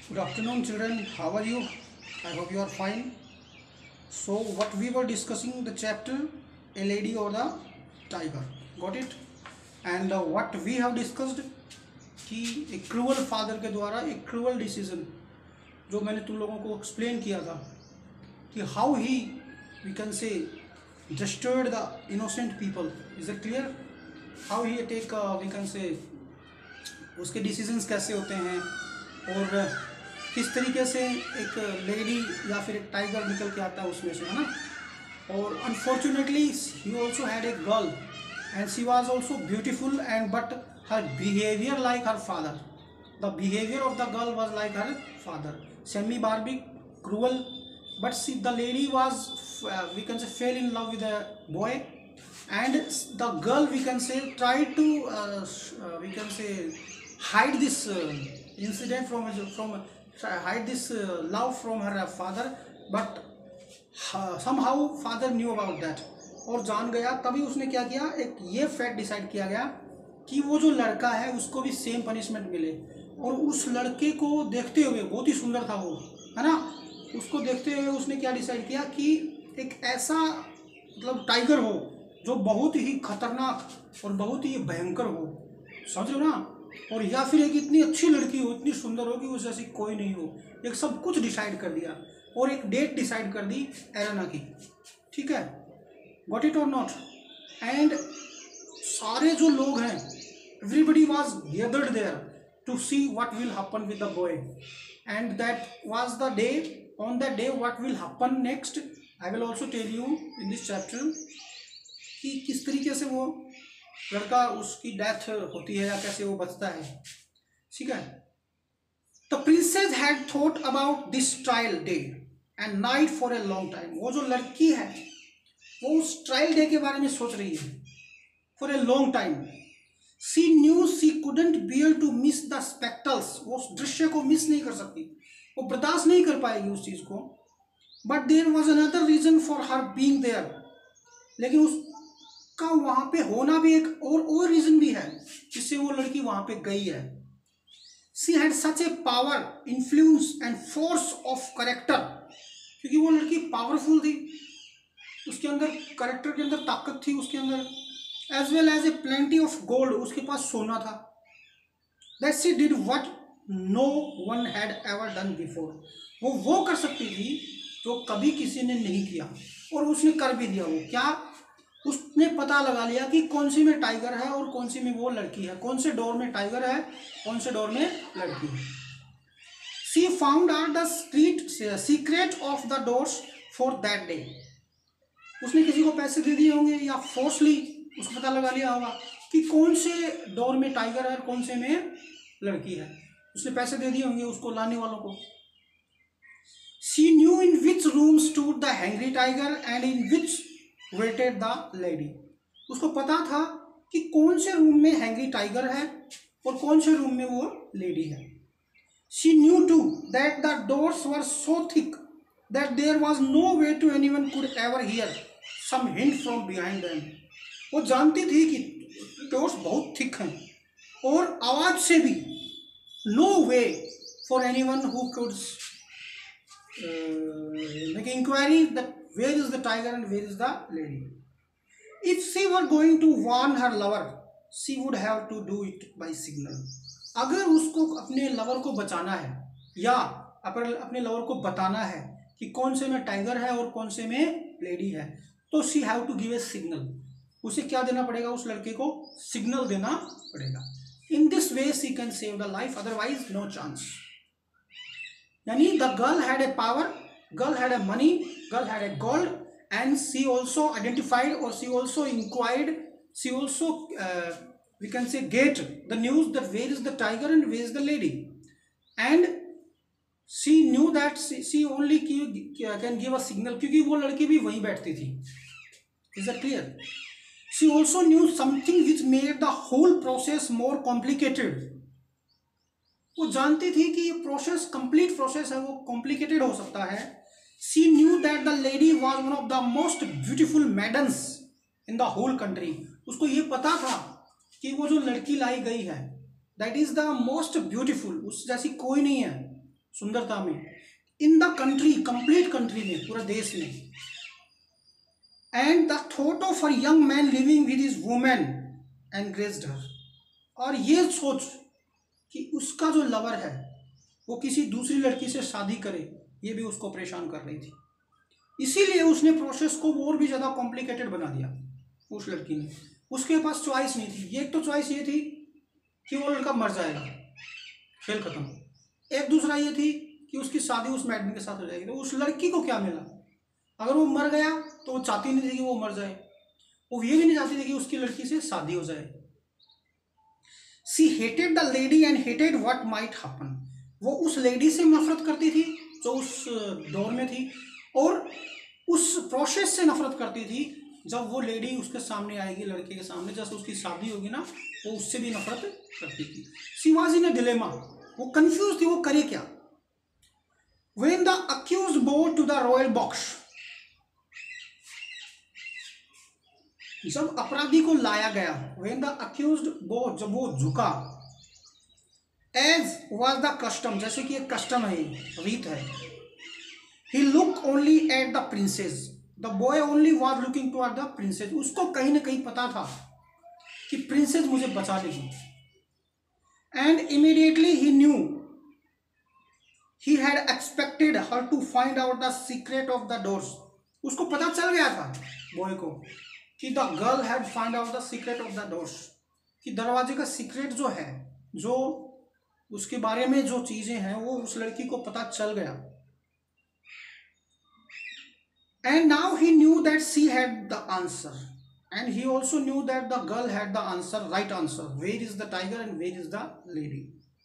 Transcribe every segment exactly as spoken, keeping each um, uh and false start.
Good afternoon, children. How are you? I hope you are fine. So, what we were discussing the chapter, A Lady or the Tiger. Got it? And uh, what we have discussed कि एक cruel father के द्वारा एक cruel decision जो मैंने तुम लोगों को एक्सप्लेन किया था कि how he we can say disturbed the innocent people. Is it clear? How he take we can say उसके डिसीजंस कैसे होते हैं और किस तरीके से एक लेडी या फिर एक टाइगर निकल के आता है उसमें से, है ना. और unfortunately he also had a girl and she was also beautiful and but her behavior like her father. The behavior of the girl was like her father. Semi-barbaric, cruel, but see, the lady was, uh, we can say, fell in love with a boy, and the girl, we can say, tried to, uh, uh, we can say, hide this uh, incident from from uh, hide this uh, love from her father, but uh, somehow father knew about that. और जान गया. तभी उसने क्या किया, एक ये fact decide किया गया कि वो जो लड़का है उसको भी सेम पनिशमेंट मिले. और उस लड़के को देखते हुए, बहुत ही सुंदर था वो, है ना, उसको देखते हुए उसने क्या डिसाइड किया कि एक ऐसा मतलब टाइगर हो जो बहुत ही खतरनाक और बहुत ही भयंकर हो, समझ लो ना. और या फिर एक इतनी अच्छी लड़की हो, इतनी सुंदर हो कि उस जैसी कोई नहीं हो. एक सब कुछ डिसाइड कर दिया और एक डेट डिसाइड कर दी एरेना की. ठीक है, गॉट इट और नॉट. एंड सारे जो लोग हैं, everybody was gathered there to see what will happen with the boy, and that was the day. On that day what will happen next I will also tell you in this chapter कि किस तरीके से वो लड़का उसकी death होती है या कैसे वो बचता है. ठीक है. The princess had thought about this trial day and night for a long time. वो जो लड़की है वो उस ट्रायल डे के बारे में सोच रही है for a long time. She knew she couldn't bear to miss the spectacles. वो उस दृश्य को मिस नहीं कर सकती, वो बर्दाश्त नहीं कर पाएगी उस चीज़ को. But there was another reason for her being there. लेकिन उसका वहाँ पे होना भी एक और और रीज़न भी है जिससे वो लड़की वहाँ पे गई है. She had such a power, influence and force of character. क्योंकि वो लड़की पावरफुल थी, उसके अंदर करेक्टर के अंदर ताकत थी, उसके अंदर as well as a plenty of gold, उसके पास सोना था. That she did what no one had ever done before. वो वो कर सकती थी जो कभी किसी ने नहीं किया, और उसने कर भी दिया. वो क्या, उसने पता लगा लिया कि कौन सी में टाइगर है और कौन सी में वो लड़की है, कौन से डोर में टाइगर है, कौन से डोर में लड़की है. She found out the street secret of the doors for that day. उसने किसी को पैसे दे दिए होंगे या फोर्सली उसको पता लगा लिया होगा कि कौन से डोर में टाइगर है और कौन से में लड़की है. उसने पैसे दे दिए होंगे उसको लाने वालों को. She knew in which room stood the hungry tiger and in which waited the lady. उसको पता था कि कौन से रूम में हैंग्री टाइगर है और कौन से रूम में वो लेडी है. She knew too that the doors were so thick that there was no way to anyone could ever hear some hint from behind them. वो जानती थी कि डोर्स बहुत थिक हैं और आवाज से भी no way for anyone who could make enquiry that where is the tiger and where is the lady. If she were going to warn her lover she would have to do it by signal. अगर उसको अपने lover को बचाना है या अपने lover को बताना है कि कौन से में टाइगर है और कौन से में लेडी है, तो she have to give a signal. उसे क्या देना पड़ेगा, उस लड़के को सिग्नल देना पड़ेगा. In this way she can save the life, otherwise no chance. यानी the girl had a power, girl had a money, girl had a gold, and she also identified और she also enquired, she also we can say get the news that where is the tiger and where is the lady. And she knew that she only can give a signal, क्योंकि वो लड़की भी वहीं बैठती थी. Is that clear? She also knew something which made the whole process more complicated. वो जानती थी कि ये प्रोसेस कंप्लीट प्रोसेस है, वो कॉम्प्लिकेटेड हो सकता है. She knew that the lady was one of the most beautiful maidens in the whole country. उसको ये पता था कि वो जो लड़की लाई गई है that is the most beautiful, उस जैसी कोई नहीं है. सुंदरता में, in the country, complete country में, पूरा देश में। And the thought of a young man living with his women enraged her, और ये सोच कि उसका जो लवर है वो किसी दूसरी लड़की से शादी करे, ये भी उसको परेशान कर रही थी। इसीलिए उसने प्रोसेस को और भी ज़्यादा कॉम्प्लिकेटेड बना दिया उस लड़की ने। उसके पास चॉइस नहीं थी। एक तो चॉइस ये थी कि वो लड़का मर जाएगा, खेल खत्म। एक दूसरा ये थी कि उसकी शादी उस मैडम के साथ हो जाएगी। तो उस लड़की को क्या मिला? अगर वो मर गया तो वो चाहती नहीं थी कि वो मर जाए, वो ये भी नहीं चाहती थी कि उसकी लड़की से शादी हो जाए। She hated the lady and hated what might happen, वो उस लेडी से नफरत करती थी जो उस दौर में थी, और उस प्रोसेस से नफरत करती थी जब वो लेडी उसके सामने आएगी, लड़के के सामने, जैसे उसकी शादी होगी ना, वो उससे भी नफरत करती थी। She was in a dilemma, वो कंफ्यूज थी, वो करे क्या। When the accused bowed to the royal box, जब अपराधी को लाया गया, व्हेन द अक्यूज्ड बोर्ड, जब वो झुका, एज वाज द कस्टम, जैसे कि एक कस्टम है, रीत है, he looked only at the princess, the boy only was looking toward the princess, उसको कहीं ना कहीं पता था कि प्रिंसेस मुझे बचा लेगी। and immediately he knew, he had expected her to find out the secret of the doors, उसको पता चल गया था बॉय को कि the girl had find out the secret of the doors, कि दरवाजे का सीक्रेट जो है, जो उसके बारे में जो चीजें हैं, वो उस लड़की को पता चल गया। And now he knew that she had the answer, and he also knew that the girl had the answer, right answer. Where is the tiger and where is the lady?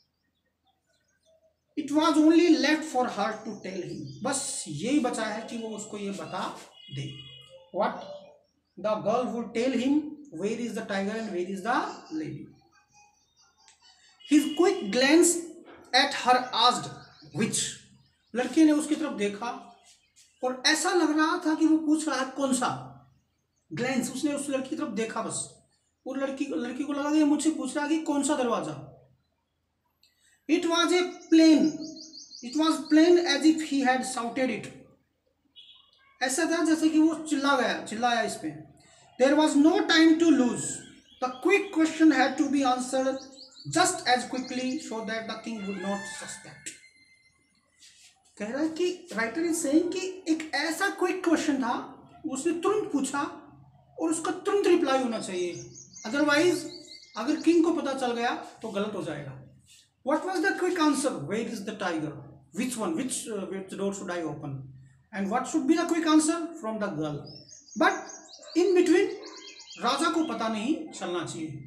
It was only left for her to tell him. बस यही बचा है कि वो उसको ये बता दे। What? The girl would tell him where is the tiger and where is the lady. His quick glance at her asked which. लड़के ने उसकी तरफ देखा और ऐसा लग रहा था कि वो पूछ रहा है कौन सा। ग्लैंस, उसने उस लड़की की तरफ देखा बस, और लड़की लड़की को लगा कि मुझसे पूछ रहा है कि कौन सा दरवाजा। It was a plain, it was plain as if he had shouted it, ऐसा था जैसे कि वो चिल्ला गया, चिल्लाया इस पे। There was no time to lose, the quick question had to be answered just as quickly so that the king would not suspect. कह रहा है कि राइटर इज सेइंग कि एक ऐसा क्विक क्वेश्चन था, उसने तुरंत पूछा और उसका तुरंत रिप्लाई होना चाहिए, अदरवाइज अगर किंग को पता चल गया तो गलत हो जाएगा। What was the quick answer? Where is the tiger, which one, which which door should I open, and what should be the quick answer? From the girl. But in between राजा को पता नहीं चलना चाहिए।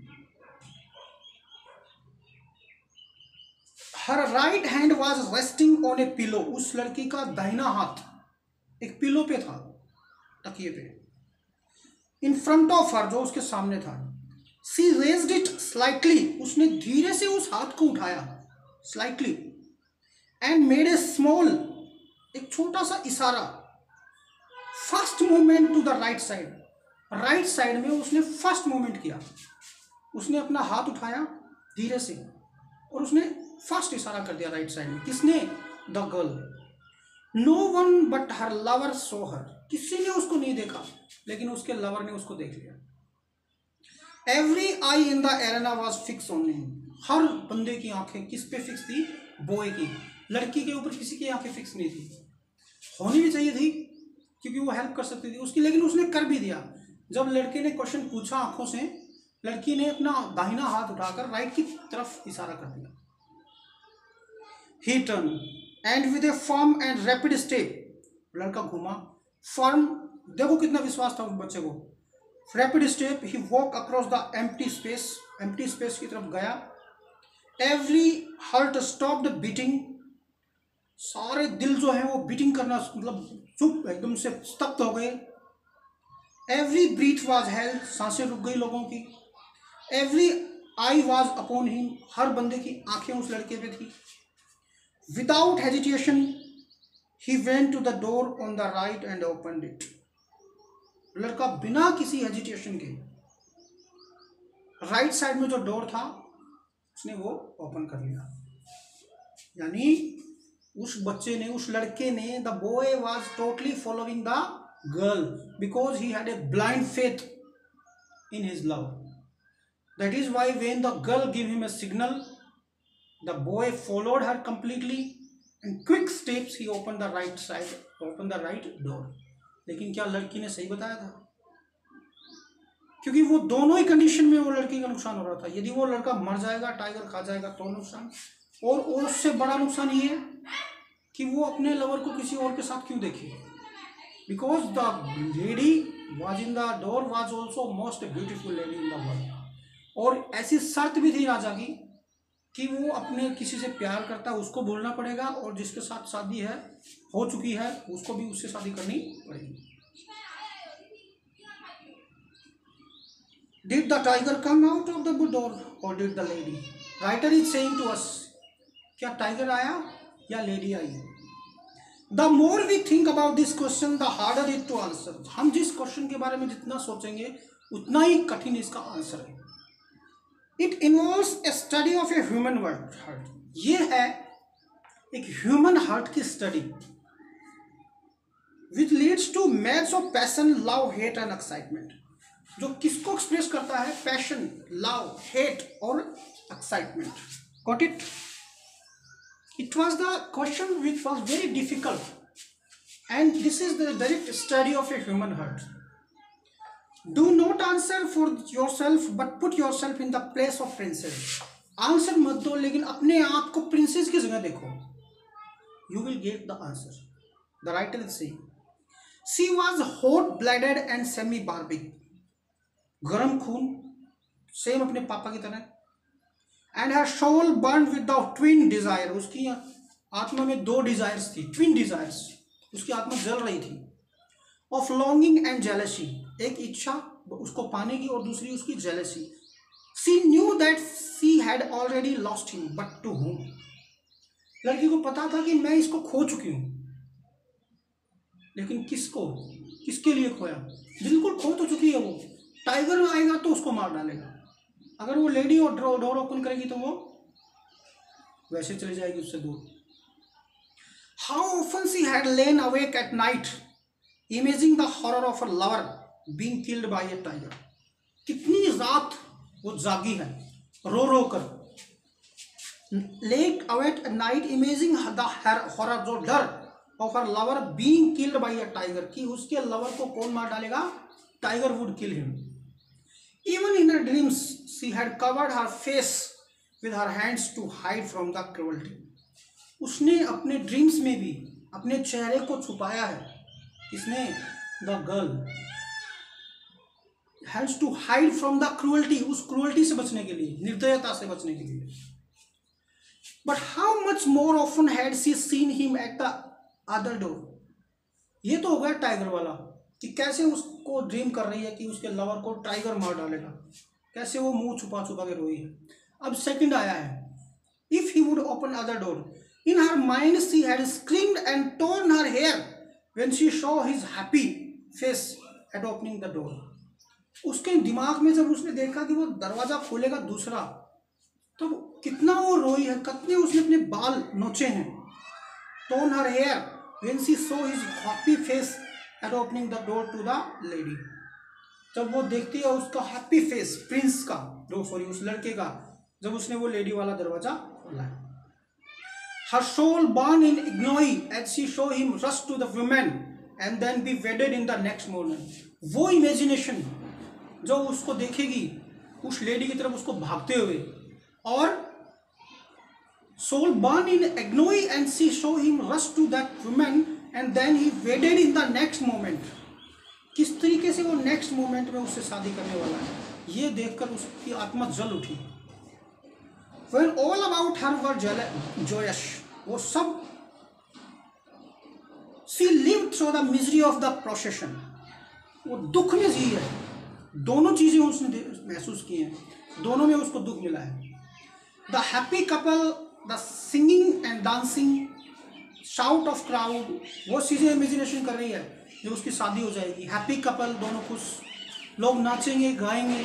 Her right hand was resting on a pillow, उस लड़की का दाहिना हाथ एक पिलो पे था, तकिए पे, इन फ्रंट ऑफ हर, जो उसके सामने था। सी रेज्ड इट स्लाइटली, उसने धीरे से उस हाथ को उठाया, slightly, and made a small, एक छोटा सा इशारा, first movement to the right side, right side में उसने फर्स्ट मूवमेंट किया। उसने अपना हाथ उठाया धीरे से और उसने फर्स्ट इशारा कर दिया राइट साइड में। किसने? The girl. No one but her lover so her, किसी ने उसको नहीं देखा लेकिन उसके लवर ने उसको देख लिया। Every eye in the arena was fix on him, हर बंदे की आंखें किस पे फिक्स थी? बॉय की। लड़की के ऊपर किसी की आंखें फिक्स नहीं थी, होनी भी चाहिए थी क्योंकि वो हेल्प कर सकती थी उसकी, लेकिन उसने कर भी दिया। जब लड़के ने क्वेश्चन पूछा आंखों से, लड़की ने अपना दाहिना हाथ उठाकर राइट की तरफ इशारा कर दिया। He turned and with a firm and rapid step, लड़का घूमा, फर्म, देखो कितना विश्वास था उस बच्चे को। Rapid step he walk across the empty space, empty space की तरफ गया। एवरी हार्ट स्टॉप्ड बीटिंग, सारे दिल जो है वो बीटिंग करना मतलब चुप, एकदम से स्तब्ध हो गए। एवरी ब्रीथ वॉज हेल्ड, सांसें रुक गई लोगों की। Every eye was upon him, हर बंदे की आंखें उस लड़के पे थी। Without hesitation, he went to the door on the right and opened it. लड़का बिना किसी हेजिटेशन के राइट साइड में जो डोर था उसने वो ओपन कर लिया। यानी उस बच्चे ने, उस लड़के ने, the boy was totally following the girl because he had a blind faith in his love. That is why when the girl give him a signal, the boy followed her completely and quick steps he open the right side, open the right door. लेकिन क्या लड़की ने सही बताया था? क्योंकि वो दोनों ही कंडीशन में वो लड़की का नुकसान हो रहा था. यदि वो लड़का मर जाएगा, टाइगर खा जाएगा तो नुकसान, और उससे बड़ा नुकसान ये है कि वो अपने लवर को किसी और के साथ क्यों देखे. Because the lady was in the door was also most beautiful lady in the world. और ऐसी शर्त भी थी राजा की कि वो अपने किसी से प्यार करता है उसको बोलना पड़ेगा, और जिसके साथ शादी है हो चुकी है उसको भी उससे शादी करनी पड़ेगी. Did the tiger come out of the door or did the lady? Writer is saying to us, क्या टाइगर आया या लेडी आई? The more we think about this question, the harder it to answer. हम जिस question के बारे में जितना सोचेंगे उतना ही कठिन इसका आंसर है. It involves a study of a human heart. ये है एक ह्यूमन हार्ट की study which leads to maps of passion, love, hate and excitement. जो किसको एक्सप्रेस करता है? पैशन, लव, हेट और excitement. Got it? It was the question which was very difficult and this is the direct study of a human heart. Do not answer for yourself but put yourself in the place of princess. Answer मत दो लेकिन अपने आप को princess की जगह देखो. You will get the answer. The writer is saying she was hot blooded and semi barbaric. गरम खून, सेम अपने पापा की तरह. And her soul burn with the twin desire. उसकी आत्मा में दो डिजायर्स थी, ट्विन डिजायर्स. उसकी आत्मा जल रही थी. Of longing and jealousy. एक इच्छा उसको पाने की और दूसरी उसकी jealousy. She knew that she had already lost him but to whom. लड़की को पता था कि मैं इसको खो चुकी हूं, लेकिन किसको, किसके लिए खोया? बिल्कुल खो तो चुकी है वो. टाइगर आएगा तो उसको मार डालेगा. अगर वो लेडी और डोर ओपन करेगी तो वो वैसे चली जाएगी उससे दूर. How often she had lain awake at night imagining the horror of a lover being killed by a tiger. कितनी रात वो जागी है रो रो कर. Laid awake at night imagining the horror, जो डर of her lover being killed by a tiger, कि उसके लवर को कौन मार डालेगा? Tiger would kill him. Even in her dreams, she had covered her face with her hands to hide from the cruelty. उसने अपने ड्रीम्स में भी अपने चेहरे को छुपाया है. किसने? The girl. Hands to hide from the cruelty. उस क्रूअल्टी से बचने के लिए, निर्दयता से बचने के लिए. But how much more often had she seen him at the other door? ये तो हो गया टाइगर वाला, कि कैसे उसको ड्रीम कर रही है कि उसके लवर को टाइगर मार डालेगा, कैसे वो मुंह छुपा छुपा के रोई है. अब सेकंड आया है. If he would open other door, in her mind she had screamed and torn her hair when she saw his happy face at opening the door. उसके दिमाग में जब उसने देखा कि वो दरवाजा खोलेगा दूसरा, तो कितना वो रोई है, कितने उसने अपने बाल नोचे हैं. Torn her hair when she saw his happy face at opening the door to the lady. जब वो देखती है उसका हैप्पी फेस, प्रिंस का, जो सॉरी उस लड़के का, जब उसने वो लेडी वाला दरवाजा खोला. Her soul burn in agony as she saw him rush to the women and then be wedded in the next moment. वो इमेजिनेशन जो उसको देखेगी उस लेडी की तरफ उसको भागते हुए, और soul burn in agony and she saw him rush to that women and then he wedded in the next moment. किस तरीके से वो नेक्स्ट मोमेंट में उससे शादी करने वाला है, ये देखकर उसकी आत्मा जल उठी. When all about her were joyous, वो सब, she lived through the misery of the procession. वो दुख में जी है. दोनों चीजें उसने महसूस की हैं, दोनों में उसको दुख मिला है. The happy couple, the singing and dancing, shout of crowd, वो चीज़ें इमेजिनेशन कर रही है जो उसकी शादी हो जाएगी. हैप्पी कपल, दोनों खुश, लोग नाचेंगे गाएंगे,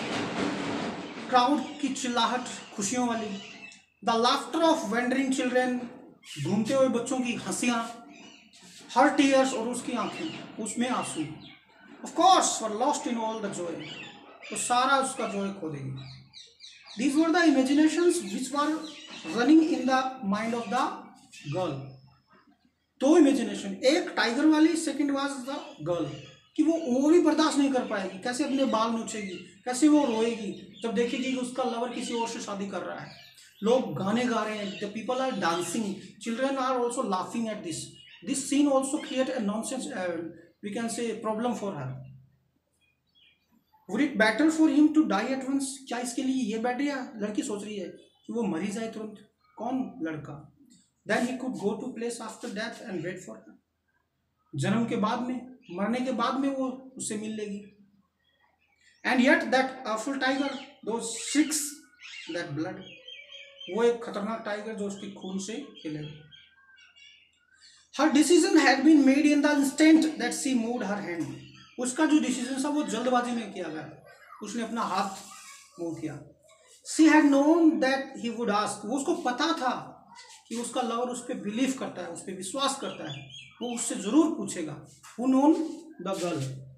क्राउड की चिल्लाहट खुशियों वाली. The laughter of wandering children, घूमते हुए बच्चों की हंसियां, हर टीयर्स और उसकी आंखें, उसमें आंसू, of course were lost in all the joy, तो सारा उसका जॉय खो देगी। These were the imaginations which were running in the mind of the girl. दो इमेजिनेशन, एक टाइगर वाली, सेकंड वाज द गर्ल, कि वो और भी बर्दाश्त नहीं कर पाएगी, कैसे अपने बाल नोचेगी, कैसे वो रोएगी जब देखेगी कि उसका लवर किसी और से शादी कर रहा है। लोग गाने गा रहे हैं, the people are dancing, children are also laughing at this this scene also create a nonsense, we can say problem for her. Would it better for him to die at once, क्या इसके लिए ये better है? लड़की सोच रही है कि वो मरी जाए तुरंत। कौन? लड़का। Then he could go to place after death and wait for her, जन्म के बाद में, मरने के बाद में वो उससे मिल लेगी। And yet that awful tiger though six that blood, वो एक खतरनाक टाइगर जो उसके खून से खेलेगा। Her decision had been made in the instant that she moved her hand, उसका जो डिसीजन था वो जल्दबाजी में किया गया, उसने अपना हाथ मूव किया। She had known that he would ask, वो उसको पता था कि उसका लवर उस पर बिलीव करता है, उस पर विश्वास करता है, वो उससे जरूर पूछेगा। Who known the girl?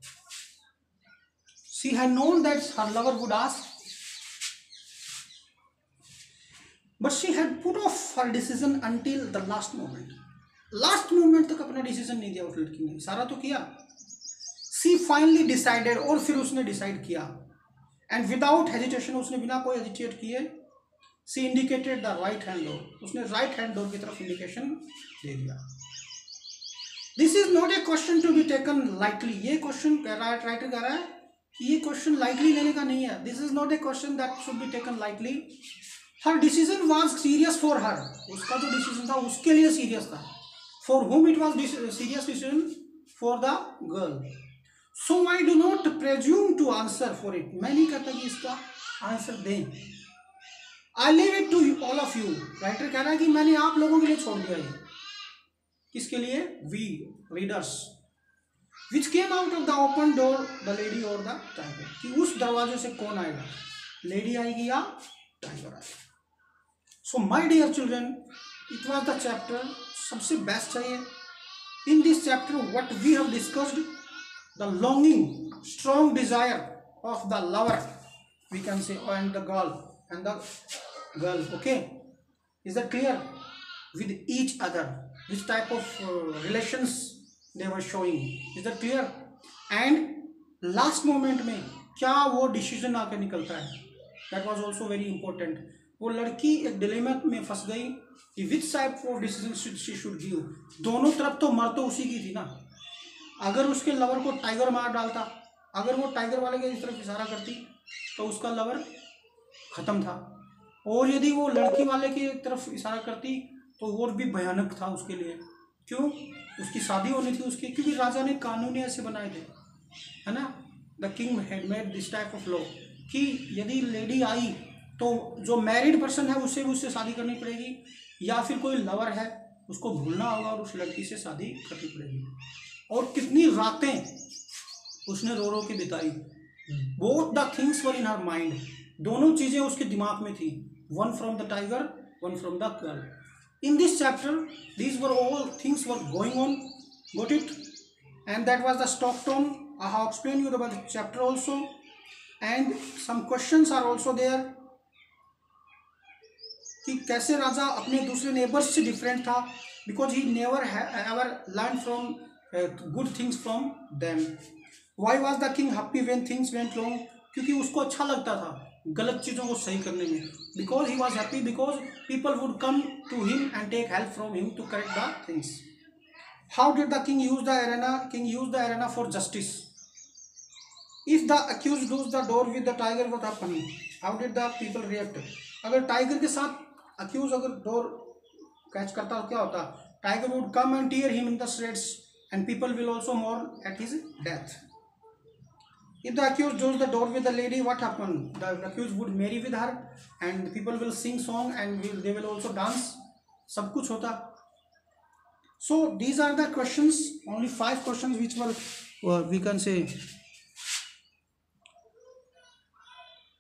She had known that her lover would ask, but she had put off her decision until the last moment. Last moment तक अपना डिसीजन नहीं दिया उस लड़की ने, सारा तो किया। She finally decided, और फिर उसने डिसाइड किया, and without hesitation, उसने बिना कोई हेजिटेट किए, she indicated the right hand door, उसने right hand door की तरफ इंडिकेशन दे दिया। This is not a question to be taken lightly, ये क्वेश्चन कह रहा है, राइटर कह रहा है कि ये क्वेश्चन लाइटली लेने का नहीं है। This is not a question that should be taken lightly. Her decision was serious for her, उसका जो डिसीजन था उसके लिए सीरियस था। For whom it was serious decision? For the girl. So I do not presume to answer for it, मैं नहीं कहता कि इसका आंसर दें। I leave it to all of you, writer कह रहा है कि मैंने आप लोगों के लिए छोड़ दिया ये। किसके लिए? We readers. Which came out of the open door, the lady और द टाइगर, कि उस दरवाजे से कौन आएगा, लेडी आएगी या टाइगर आएगा। So my dear children, it was the chapter, सबसे बेस्ट चाहिए in this chapter what we have discussed, the longing strong desire of the lover, we can say, and the girl and the girl, okay, is that clear? With each other, which type of uh, relations they were showing, is that clear? And last moment में क्या वो decision आकर निकलता है, that was also very important। वो लड़की एक dilemma में फंस गई कि which type of decision she should give। दोनों तरफ तो मर तो उसी की थी ना, अगर उसके लवर को टाइगर मार डालता, अगर वो टाइगर वाले के इस तरफ इशारा करती तो उसका लवर खत्म था, और यदि वो लड़की वाले की तरफ इशारा करती तो और भी भयानक था उसके लिए। क्यों? उसकी शादी होनी थी उसकी, क्योंकि राजा ने कानून ऐसे बनाए थे, है ना। The king had made this type of law कि यदि लेडी आई तो जो मैरिड पर्सन है उससे भी उससे शादी करनी पड़ेगी, या फिर कोई लवर है उसको भूलना होगा और उस लड़की से शादी करनी पड़ेगी। और कितनी रातें उसने रो रो के बिताई। Both the things were in her mind, दोनों चीज़ें उसके दिमाग में थी, one from the tiger, one from the girl. In this chapter, these were all things were going on. Got it? And that was the stock tone. I have explained you about the chapter also, and some questions are also there. कि कैसे राजा अपने दूसरे neighbours से different था, because he never ever learned from uh, good things from them. Why was the king happy when things went wrong? क्योंकि उसको अच्छा लगता था गलत चीज़ों को सही करने में। Because he was happy because people would come to him and take help from him to correct the things. How did the king use the arena? King use the arena for justice. If the accuse lose the door with the tiger what happening? How did the people react? अगर tiger के साथ accused अगर door catch करता तो क्या होता? Tiger would come and tear him in the shreds and people will also mourn at his death. If the accused closed the door with the lady, what happened? The accused would marry with her, and people will sing song and will, they will also dance. सब कुछ होता। So these are the questions, only five questions which were, or we can say,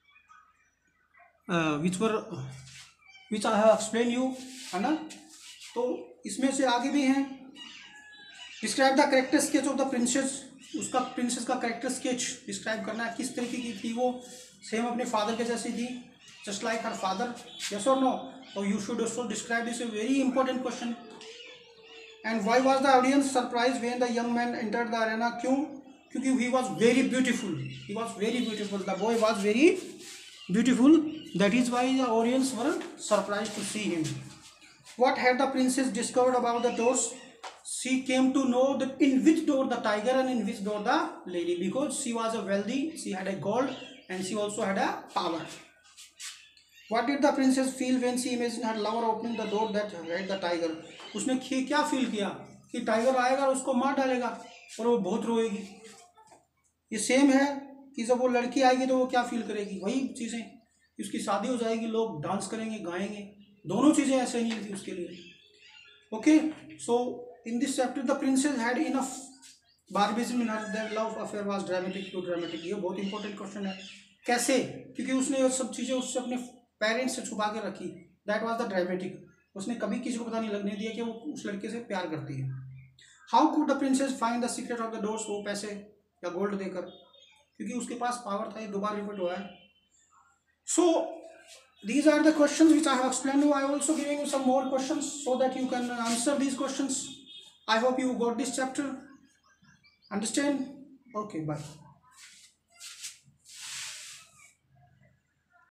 uh, which were, which I have explained you, है ना? तो इसमें से आगे भी हैं, describe the character sketch of the princess, उसका प्रिंसेस का करेक्टर स्केच डिस्क्राइब करना है, किस तरीके की थी वो, सेम अपने फादर के जैसी थी, just like her father, yes और नो, और you should also describe this, a very important question. And why was the audience surprise when the young man entered the arena, क्यों, क्योंकि he was very beautiful, he was very beautiful, the boy was very beautiful, that is why the audience were surprise to see him. What had the princess discovered about the doors? She came to know that in which door the tiger and in which door the lady, because she was a wealthy, she had a gold and she also had a power. What did the princess feel when she imagined her lover opening the door that had the tiger? उसने क्या feel किया कि tiger आएगा और उसको मार डालेगा और वो बहुत रोएगी। ये सेम है कि जब वो लड़की आएगी तो वो क्या फील करेगी, वही चीज़ें, उसकी शादी हो जाएगी, लोग डांस करेंगे, गाएंगे, दोनों चीज़ें ऐसे नहीं थी उसके लिए। Okay, so in this chapter the princess had enough barbarism in her, their love affair was dramatic too dramatic. ये बहुत इंपॉर्टेंट क्वेश्चन है, कैसे, क्योंकि उसने ये सब चीज़ें उससे अपने पेरेंट्स से छुपा के रखी, दैट वाज द ड्रामेटिक। उसने कभी किसी को पता नहीं लगने दिया कि वो उस लड़के से प्यार करती है। How could the princess find the secret of the doors, वो पैसे या गोल्ड देकर, क्योंकि उसके पास पावर था, ये दोबारा रिपीट हुआ है। सो these are the questions which I have explained to you. I am also giving you some more questions so that you can answer these questions. I hope you got this chapter. Understand? Okay, bye.